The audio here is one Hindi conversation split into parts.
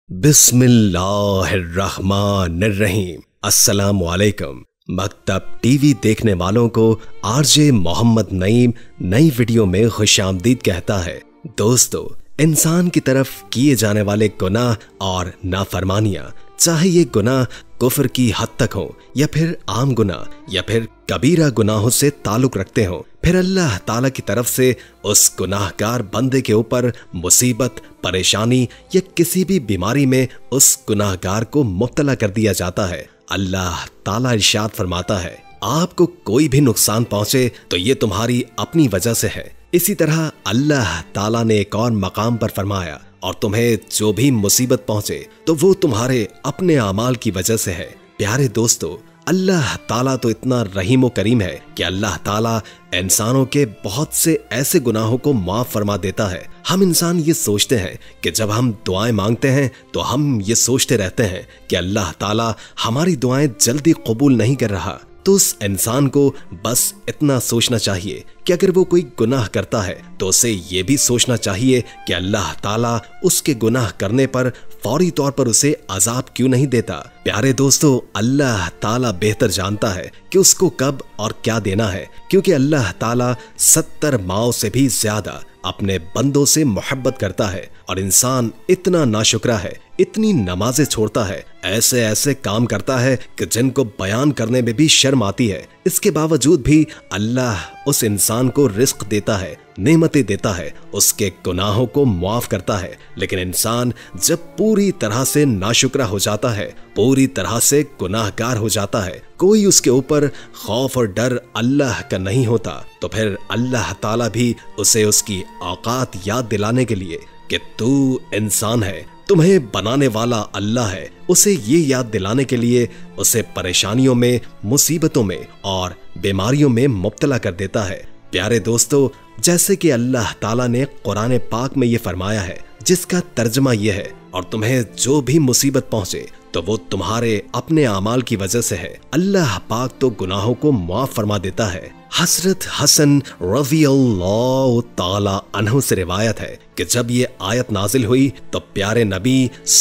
बिस्मिल्लाहिर्रहमानिर्रहीम। अस्सलामुअलैकुम। मकतब टीवी देखने वालों को आरजे मोहम्मद नईम नई वीडियो में खुशामदीद कहता है। दोस्तों, इंसान की तरफ किए जाने वाले गुनाह और नाफरमानियां, चाहे ये गुनाह कुफ्र की हद तक हो या फिर आम गुनाह या फिर कबीरा गुनाहों से ताल्लुक रखते हो, फिर अल्लाह ताला की तरफ से उस गुनाहगार बंदे के ऊपर मुसीबत, परेशानी या किसी भी बीमारी में उस गुनाहगार को मुब्तला कर दिया जाता है। अल्लाह ताला इरशाद फरमाता है, आपको कोई भी नुकसान पहुंचे तो ये तुम्हारी अपनी वजह से है। इसी तरह अल्लाह ताला ने एक और मकाम पर फरमाया, और तुम्हें जो भी मुसीबत पहुंचे तो वो तुम्हारे अपने अमाल की वजह से है। प्यारे दोस्तों, अल्लाह ताला तो इतना रहीम व करीम है कि अल्लाह ताला इंसानों के बहुत से ऐसे गुनाहों को माफ फरमा देता है। हम इंसान ये सोचते हैं कि जब हम दुआएं मांगते हैं तो हम ये सोचते रहते हैं कि अल्लाह ताला हमारी दुआएं जल्दी कबूल नहीं कर रहा। तो उस इंसान को बस इतना सोचना चाहिए कि अगर वो कोई गुनाह करता है तो उसे ये भी सोचना चाहिए कि अल्लाह ताला उसके गुनाह करने पर फौरी तौर पर उसे अजाब क्यों नहीं देता। प्यारे दोस्तों, अल्लाह ताला बेहतर जानता है कि उसको कब और क्या देना है, क्योंकि अल्लाह ताला 70 माओं से भी ज्यादा अपने बंदों से मोहब्बत करता है। और इंसान इतना नाशुक्रा है, इतनी नमाजें छोड़ता है, ऐसे ऐसे काम करता है कि जिनको बयान करने में भी शर्म आती है। इसके बावजूद भी अल्लाह उस इंसान को रिस्क देता है, नेमतें देता है, उसके गुनाहों को माफ करता है। लेकिन इंसान जब पूरी तरह से नाशुक्रा हो जाता है, पूरी तरह से गुनाहगार हो जाता है, कोई उसके ऊपर खौफ और डर अल्लाह का नहीं होता, तो फिर अल्लाह ताला भी उसे उसकी औकात याद दिलाने के लिए कि तू इंसान है, तुम्हें बनाने वाला अल्लाह है, उसे ये याद दिलाने के लिए उसे परेशानियों में, मुसीबतों में और बीमारियों में मुब्तला कर देता है। प्यारे दोस्तों, जैसे कि अल्लाह ताला ने कुरान पाक में ये फरमाया है, जिसका तर्जमा ये है, और तुम्हें जो भी मुसीबत पहुंचे तो वो तुम्हारे अपने अमाल की वजह से है। अल्लाह पाक तो गुनाहों को माफ फरमा देता है। हजरत हसन रज़ियल्लाहु ताला अन्हु से रिवायत है कि जब ये आयत नाजिल हुई तो प्यारे नबी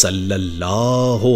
सल्लल्लाहु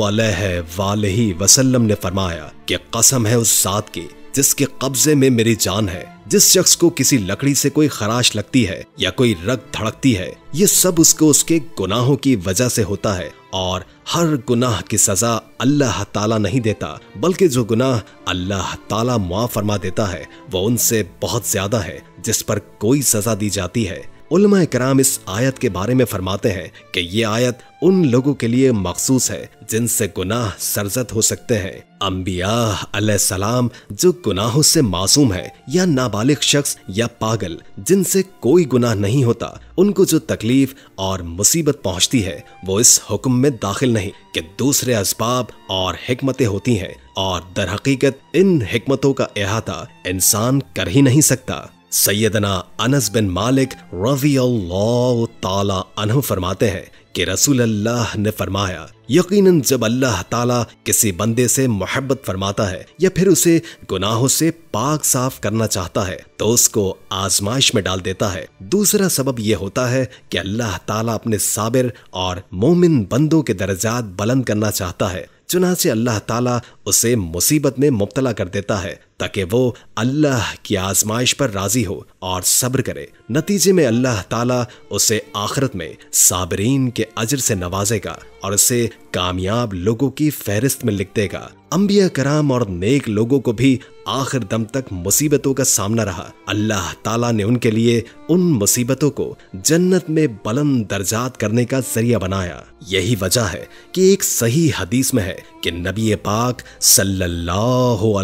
अलैहि वसल्लम ने फरमाया कि कसम है उस जात की जिसके कब्जे में मेरी जान है, जिस शख्स को किसी लकड़ी से कोई खराश लगती है या कोई रग धड़कती है, ये सब उसको उसके गुनाहों की वजह से होता है। और हर गुनाह की सजा अल्लाह ताला नहीं देता, बल्कि जो गुनाह अल्लाह ताला माफ फरमा देता है वो उनसे बहुत ज्यादा है जिस पर कोई सजा दी जाती है। उलमा कराम इस आयत के बारे में फरमाते हैं कि ये आयत उन लोगों के लिए मखसूस है जिनसे गुनाह सरजद हो सकते हैं। अंबिया अलैहिस्सलाम जो गुनाहों से मासूम है, या नाबालिग शख्स या पागल जिनसे कोई गुनाह नहीं होता, उनको जो तकलीफ और मुसीबत पहुंचती है वो इस हुक्म में दाखिल नहीं कि दूसरे असबाब और हिकमतें होती हैं, और दर हकीकत इन हिकमतों का अहाता इंसान कर ही नहीं सकता। सैयदना अनस बिन मालिक रज़ियल्लाहु ताला अन्हु फरमाते हैं कि रसूल अल्लाह ने फरमाया, यकीनन जब अल्लाह ताला किसी बंदे से मोहब्बत फरमाता है या फिर उसे गुनाहों से पाक साफ करना चाहता है तो उसको आजमाइश में डाल देता है। दूसरा सबब यह होता है कि अल्लाह ताला अपने साबिर और मोमिन बंदों के दर्जात बुलंद करना चाहता है, चुनांचे अल्लाह ताला उसे मुसीबत में मुब्तला कर देता है ताकि वो अल्लाह की आजमाइश पर राजी हो और सब्र करे। नतीजे में अल्लाह ताला उसे आखिरत में साबिरीन के अजर से नवाजेगा और उसे कामयाब लोगों की फहरिस्त में लिख देगा। अंबिया कराम और नेक लोगों को भी आखिर दम तक मुसीबतों का सामना रहा। अल्लाह ताला ने उनके लिए उन मुसीबतों को जन्नत में बुलंद दर्जात करने का जरिया बनाया। यही वजह है कि एक सही हदीस में है कि नबी पाक सल्लल्लाहु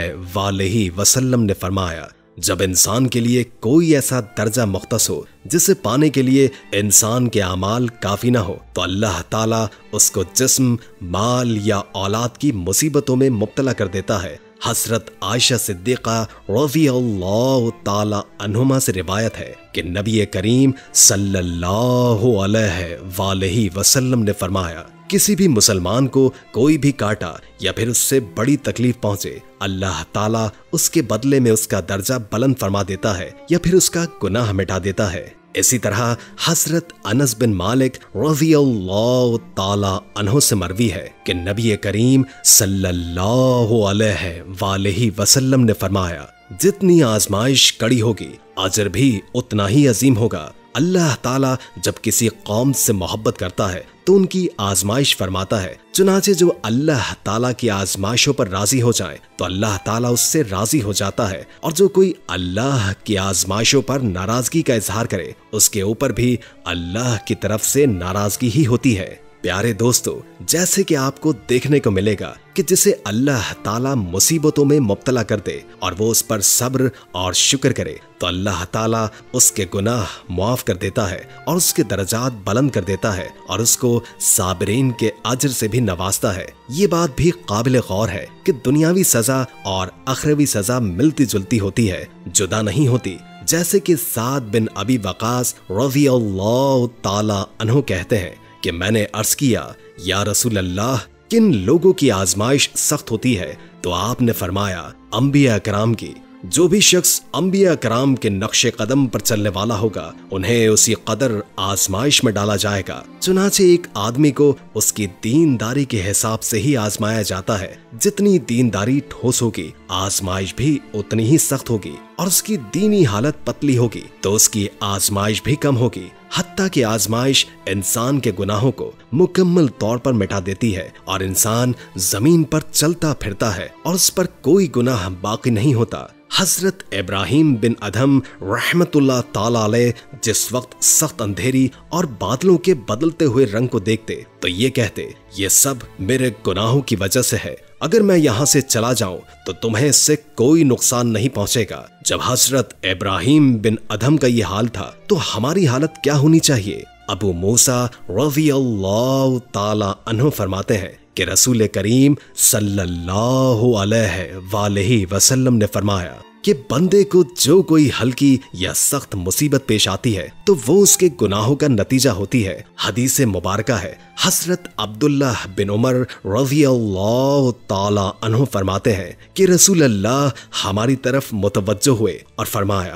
अलैहि वसल्लम ने फरमाया, जब इंसान के लिए कोई ऐसा दर्जा मुख्तस हो जिसे पाने के लिए इंसान के अमाल काफी ना हो, तो अल्लाह ताला उसको जिस्म, माल या औलाद की मुसीबतों में मुब्तला कर देता है। हजरत आयशा सिद्दीक़ा रज़ियल्लाहु ताला अन्हुमा से रिवायत है कि नबी करीम सल्लल्लाहु अलैहि वसल्लम ने फरमाया, किसी भी मुसलमान को कोई भी काटा या फिर उससे बड़ी तकलीफ पहुंचे, अल्लाह ताला उसके बदले में उसका दर्जा बुलंद फरमा देता है या फिर उसका गुनाह मिटा देता है। इसी तरह हजरत अनस बिन मालिक रज़ियल्लाहु ताला अन्हु से मरवी है कि नबी करीम सल्लल्लाहु अलैहि वसल्लम ने फरमाया, जितनी आजमाइश कड़ी होगी अजर भी उतना ही अजीम होगा। अल्लाह ताला जब किसी कौम से मोहब्बत करता है तो उनकी आजमाइश फरमाता है। चुनाचे जो अल्लाह ताला की आजमाइशों पर राजी हो जाए तो अल्लाह ताला उससे राजी हो जाता है, और जो कोई अल्लाह की आजमाइशों पर नाराजगी का इजहार करे उसके ऊपर भी अल्लाह की तरफ से नाराजगी ही होती है। प्यारे दोस्तों, जैसे कि आपको देखने को मिलेगा कि जिसे अल्लाह ताला मुसीबतों में मुब्तला कर दे और वो उस पर सब्र और शुक्र करे तो अल्लाह ताला उसके गुनाह मुआफ कर देता है और उसके दर्जात बुलंद कर देता है और उसको साबिरीन के अजर से भी नवाजता है। ये बात भी काबिल गौर है कि दुनियावी सजा और अखरवी सजा मिलती जुलती होती है, जुदा नहीं होती। जैसे कि साद बिन अबी वकास रज़ियल्लाहु ताला अन्हु कहते हैं कि मैंने अर्ज किया, या रसूल अल्लाह, किन लोगों की आजमाइश सख्त होती है? तो आपने फरमाया, अंबिया कराम की। जो भी शख्स अंबिया कराम के नक्शे कदम पर चलने वाला होगा उन्हें उसी कदर आजमाइश में डाला जाएगा। चुनाचे एक आदमी को उसकी दीनदारी के हिसाब से ही आजमाया जाता है। जितनी दीनदारी ठोस होगी आजमाइश भी उतनी ही सख्त होगी, और उसकी दीनी हालत पतली होगी तो उसकी आजमाइश भी कम होगी। हत्ता की आजमाइश इंसान के गुनाहों को मुकम्मल तौर पर मिटा देती है और इंसान जमीन पर चलता फिरता है और उस पर कोई गुनाह बाकी नहीं होता। हजरत इब्राहिम बिन अदहम रहमतुल्लाह ताला अलैह जिस वक्त सख्त अंधेरी और बादलों के बदलते हुए रंग को देखते तो ये कहते, ये सब मेरे गुनाहों की वजह से है। अगर मैं यहाँ से चला जाऊं तो तुम्हें इससे कोई नुकसान नहीं पहुंचेगा। जब हजरत इब्राहिम बिन अदहम का ये हाल था तो हमारी हालत क्या होनी चाहिए? अबू मूसा रज़ियल्लाहु ताला अन्हु फरमाते हैं कि रसूल करीम सल्लल्लाहु अलैहि वसल्लम ने फरमाया कि बंदे को जो कोई हल्की या सख्त मुसीबत पेश आती है तो वो उसके गुनाहों का नतीजा होती है। हदीस मुबारका है, हजरत अब्दुल्लाह बिन उमर रज़ियल्लाहु ताला अन्हु फरमाते हैं कि रसूल अल्लाह हमारी तरफ मुतवज्जो हुए और फरमाया,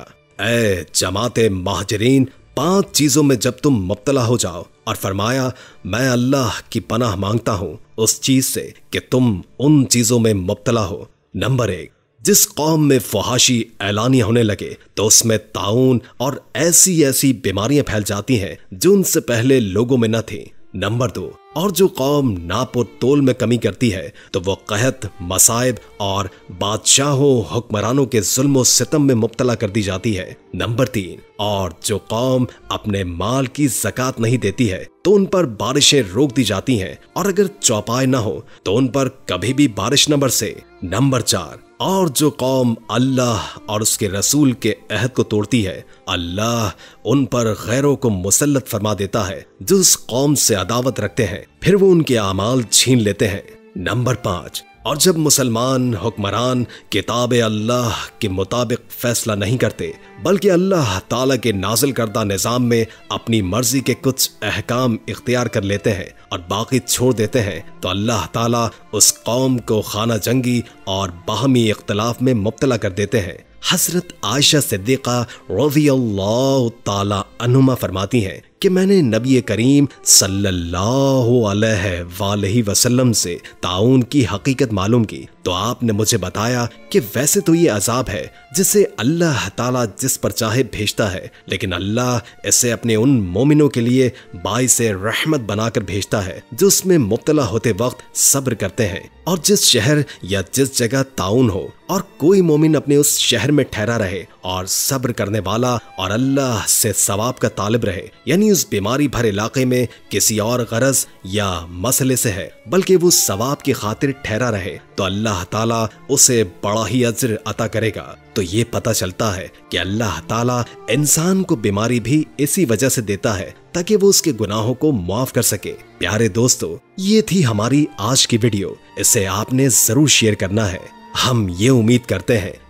ऐ जमाते महाजरीन, 5 चीजों में जब तुम मुब्तला हो जाओ, और फरमाया, मैं अल्लाह की पनाह मांगता हूँ उस चीज से कि तुम उन चीजों में मुब्तला हो। नंबर 1, जिस कौम में फहाशी ऐलानिया होने लगे तो उसमें ताउन और ऐसी ऐसी बीमारियां फैल जाती हैं जो उनसे पहले लोगों में न थी। नंबर 2, और जो कौम नाप और तोल में कमी करती है तो वो कहत, मसाइब और बादशाहों हुक्मरानों के जुल्म और सितम में मुब्तला कर दी जाती है। नंबर 3, और जो कौम अपने माल की ज़कात नहीं देती है तो उन पर बारिशें रोक दी जाती हैं, और अगर चौपाई ना हो तो उन पर कभी भी बारिश न बरसे। नंबर 4, और जो कौम अल्लाह और उसके रसूल के अहद को तोड़ती है, अल्लाह उन पर गैरों को मुसल्लत फरमा देता है जो उस कौम से अदावत रखते हैं, फिर वो उनके आमाल छीन लेते हैं। नंबर 5, और जब मुसलमान हुक्मरान किताब अल्लाह के मुताबिक फैसला नहीं करते बल्कि अल्लाह ताला के नाजिल करदा निज़ाम में अपनी मर्जी के कुछ अहकाम इख्तियार कर लेते हैं और बाकी छोड़ देते हैं तो अल्लाह ताला उस कौम को खाना जंगी और बाहमी इख्तिलाफ में मुब्तला कर देते हैं। हजरत आयशा सिद्दीक़ा रज़ियल्लाहु ताला अन्हुमा फरमाती हैं कि मैंने नबी करीम सल्लल्लाहु अलैहि वसल्लम से ताउन की हकीकत मालूम की तो आपने मुझे बताया कि वैसे तो ये अजाब है जिसे अल्लाह ताला जिस पर चाहे भेजता है, लेकिन अल्लाह इसे अपने उन मोमिनों के लिए बाइसे रहमत बनाकर भेजता है जो उसमें मुब्तला होते वक्त सब्र करते हैं। और जिस शहर या जिस जगह ताउन हो और कोई मोमिन अपने उस शहर में ठहरा रहे और सब्र करने वाला और अल्लाह से सवाब का तालिब रहे, यानी उस बीमारी भरे इलाके में किसी और गरज या मसले से है बल्कि वो सवाब की खातिर ठहरा रहे, तो अल्लाह ताला उसे बड़ा ही अज्र अता करेगा। तो ये पता चलता है कि अल्लाह ताला इंसान को बीमारी भी इसी वजह से देता है ताकि वो उसके गुनाहों को माफ कर सके। प्यारे दोस्तों, ये थी हमारी आज की वीडियो, इसे आपने जरूर शेयर करना है। हम ये उम्मीद करते हैं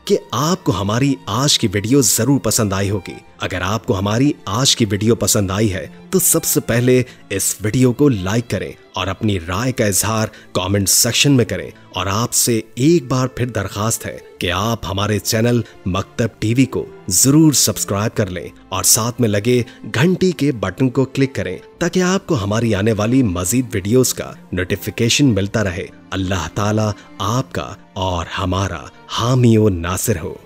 कि आपको हमारी आज की वीडियो जरूर पसंद आई होगी। अगर आपको हमारी आज की वीडियो पसंद आई है तो सबसे पहले इस वीडियो को लाइक करें और अपनी राय का इजहार कमेंट सेक्शन में करें। और आपसे एक बार फिर दरखास्त है कि आप हमारे चैनल मकतब टीवी को जरूर सब्सक्राइब कर लें और साथ में लगे घंटी के बटन को क्लिक करें ताकि आपको हमारी आने वाली मजीद वीडियोस का नोटिफिकेशन मिलता रहे। अल्लाह ताला आपका और हमारा हामी व नासिर हो।